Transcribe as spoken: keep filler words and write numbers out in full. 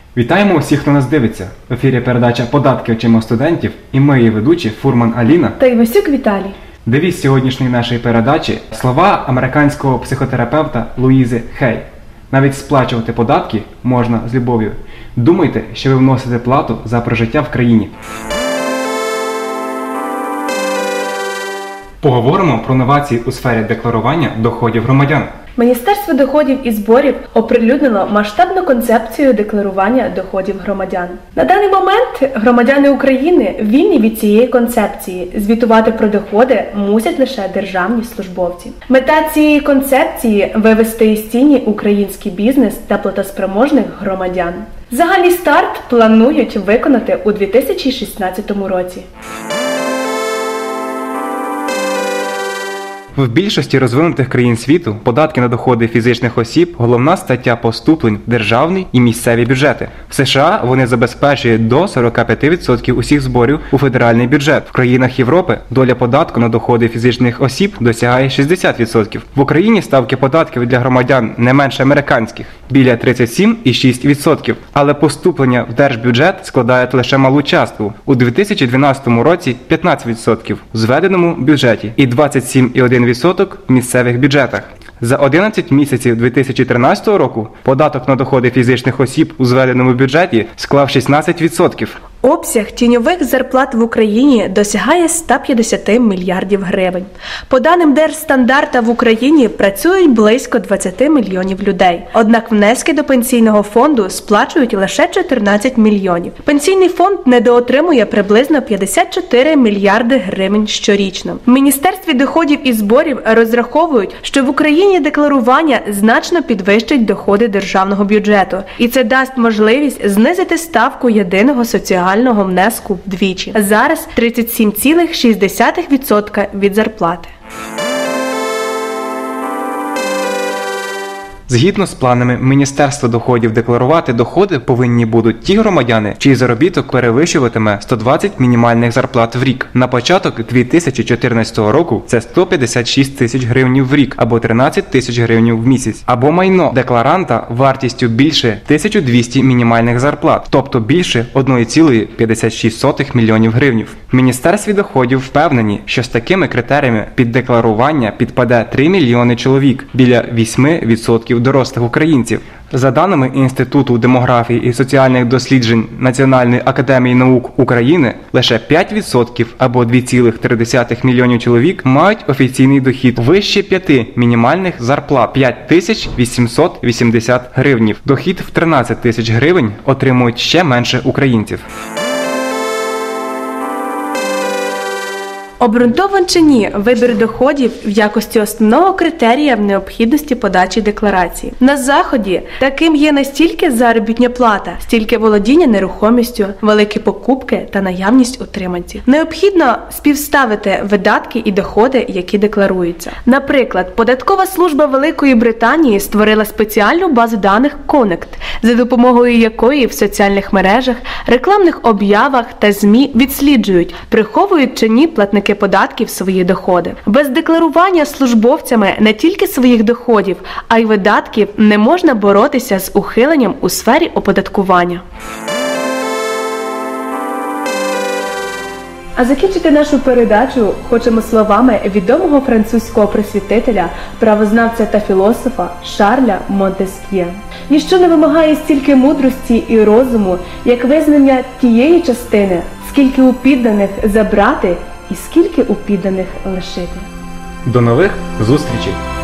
Вітаємо усіх, хто нас дивиться. В ефірі передача «Податки очима студентів» і ми її ведучі Фурман Аліна та Івасюк Віталій. Девіз сьогоднішньої нашої передачі – слова американського психотерапевта Луїзи Хей. Навіть сплачувати податки можна з любов'ю. Думайте, що ви вносите плату за прожиття в країні. Поговоримо про новації у сфері декларування доходів громадян. Міністерство доходів і зборів оприлюднило масштабну концепцію декларування доходів громадян. На даний момент громадяни України вільні від цієї концепції. Звітувати про доходи мусять лише державні службовці. Мета цієї концепції – вивести із тіні український бізнес та платоспроможних громадян. Загальний старт планують виконати у дві тисячі шістнадцятому році. В більшості розвинутих країн світу податки на доходи фізичних осіб – головна стаття поступлень в державний і місцеві бюджети. В США вони забезпечують до сорока п'яти відсотків усіх зборів у федеральний бюджет. В країнах Європи доля податку на доходи фізичних осіб досягає шістдесят відсотків. В Україні ставки податків для громадян не менше американських – біля тридцять сім цілих шість десятих відсотка. Але поступлення в держбюджет складають лише малу частку – у дві тисячі дванадцятому році п'ятнадцять відсотків в зведеному бюджеті і двадцять сім цілих один відсоток в місцевих бюджетах. За одинадцять місяців дві тисячі тринадцятого року податок на доходи фізичних осіб у зведеному бюджеті склав шістнадцять відсотків. Обсяг тіньових зарплат в Україні досягає ста п'ятдесяти мільярдів гривень. По даним Держстандарта, в Україні працюють близько двадцяти мільйонів людей. Однак внески до пенсійного фонду сплачують лише чотирнадцять мільйонів. Пенсійний фонд недоотримує приблизно п'ятдесят чотири мільярди гривень щорічно. В Міністерстві доходів і зборів розраховують, що в Україні декларування значно підвищить доходи державного бюджету. І це дасть можливість знизити ставку єдиного соціального внеску вдвічі. Зараз тридцять сім цілих шість десятих відсотка від зарплати. Згідно з планами Міністерства доходів декларувати доходи повинні будуть ті громадяни, чий заробіток перевищуватиме сто двадцять мінімальних зарплат в рік. На початок дві тисячі чотирнадцятого року це сто п'ятдесят шість тисяч гривень в рік або тринадцять тисяч гривень в місяць. Або майно декларанта вартістю більше тисяча двісті мінімальних зарплат, тобто більше одної цілої п'ятдесят шість сотих мільйонів гривень. В Міністерстві доходів впевнені, що з такими критеріями під декларування підпаде три мільйони чоловік, біля вісім відсотків дорослих українців. За даними Інституту демографії і соціальних досліджень Національної академії наук України, лише п'ять відсотків або два цілих три десятих мільйонів чоловік мають офіційний дохід вище п'яти мінімальних зарплат – п'ять тисяч вісімсот вісімдесят гривень. Дохід в тринадцять тисяч гривень отримують ще менше українців. Обґрунтований чи ні вибір доходів в якості основного критерія в необхідності подачі декларації. На Заході таким є не стільки заробітня плата, стільки володіння нерухомістю, великі покупки та наявність утриманців. Необхідно співставити видатки і доходи, які декларуються. Наприклад, Податкова служба Великої Британії створила спеціальну базу даних Connect, за допомогою якої в соціальних мережах, рекламних об'явах та ЗМІ відсліджують, приховують чи ні платники податків свої доходи. Без декларування службовцями не тільки своїх доходів, а й видатків не можна боротися з ухиленням у сфері оподаткування. А закінчити нашу передачу хочемо словами відомого французького просвітителя, правознавця та філософа Шарля Монтеск'є. Ніщо не вимагає стільки мудрості і розуму, як визнання тієї частини, скільки у підданих забрати і скільки у підданих лишити. До нових зустрічей!